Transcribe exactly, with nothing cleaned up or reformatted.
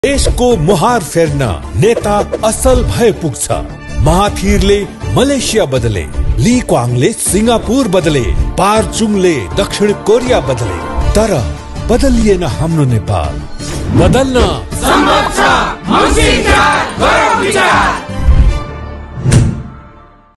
देशको मुहार फेर्न नेता असल भए पुग्छ। महाथिरले मलेसिया बदले, ली क्वाङले सिंगापुर बदले, पारचुङले दक्षिण कोरिया बदले, तर बदलिएन हाम्रो नेपाल। बदल्न